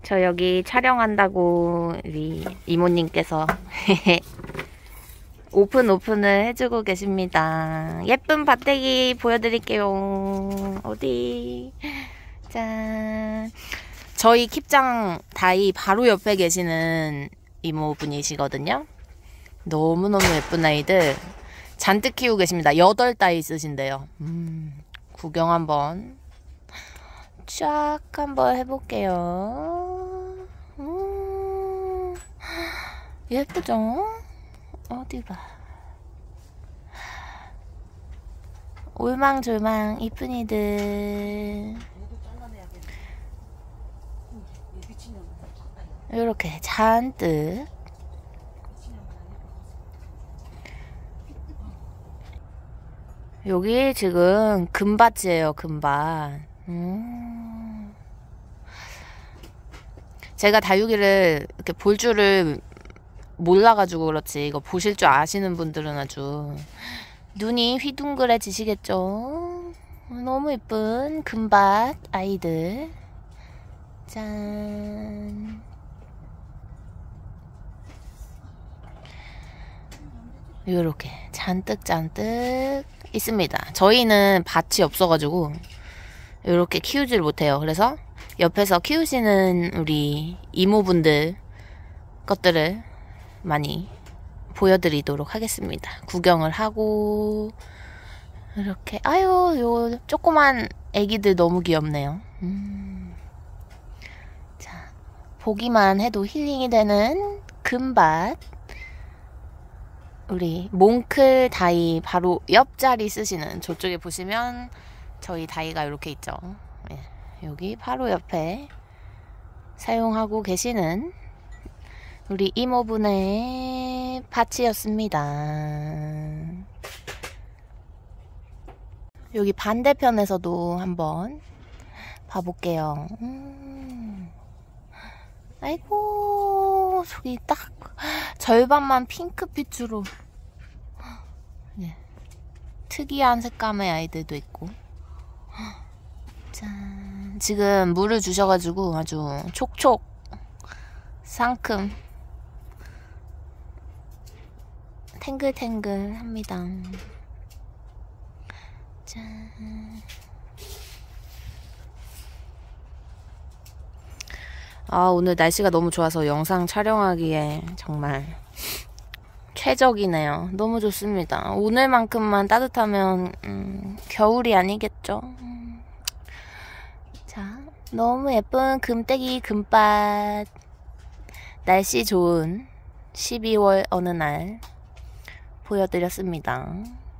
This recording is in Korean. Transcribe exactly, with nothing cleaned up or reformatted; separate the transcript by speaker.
Speaker 1: 저 여기 촬영한다고 우리 이모님께서 오픈 오픈을 해주고 계십니다. 예쁜 밭대기 보여드릴게요. 어디? 짠. 저희 킵장 다이 바로 옆에 계시는 이모분이시거든요. 너무너무 예쁜 아이들 잔뜩 키우고 계십니다. 여덟 따위 있으신데요. 음, 구경 한번 쫙 한번 해볼게요. 음, 예쁘죠? 어디 봐. 올망졸망 이쁜이들. 이렇게 잔뜩. 여기 지금 금밭이에요, 금밭. 음. 제가 다육이를 이렇게 볼 줄을 몰라가지고 그렇지, 이거 보실 줄 아시는 분들은 아주 눈이 휘둥그레지시겠죠? 너무 예쁜 금밭 아이들. 짠. 요렇게 잔뜩 잔뜩 있습니다. 저희는 밭이 없어가지고 요렇게 키우질 못해요. 그래서 옆에서 키우시는 우리 이모분들 것들을 많이 보여드리도록 하겠습니다. 구경을 하고. 이렇게 아유, 요 조그만 애기들 너무 귀엽네요. 음. 자, 보기만 해도 힐링이 되는 금밭. 우리 몽클 다이 바로 옆자리 쓰시는, 저쪽에 보시면 저희 다이가 이렇게 있죠. 예, 여기 바로 옆에 사용하고 계시는 우리 이모분의 밭이었습니다. 여기 반대편에서도 한번 봐볼게요. 음. 아이고, 저기 딱 절반만 핑크빛으로. 예. 특이한 색감의 아이들도 있고. 짠. 지금 물을 주셔가지고 아주 촉촉 상큼 탱글탱글 합니다. 짠. 아, 오늘 날씨가 너무 좋아서 영상 촬영하기에 정말 최적이네요. 너무 좋습니다. 오늘만큼만 따뜻하면 음, 겨울이 아니겠죠. 음. 자, 너무 예쁜 금떼기 금밭. 날씨 좋은 십이월 어느 날 보여드렸습니다.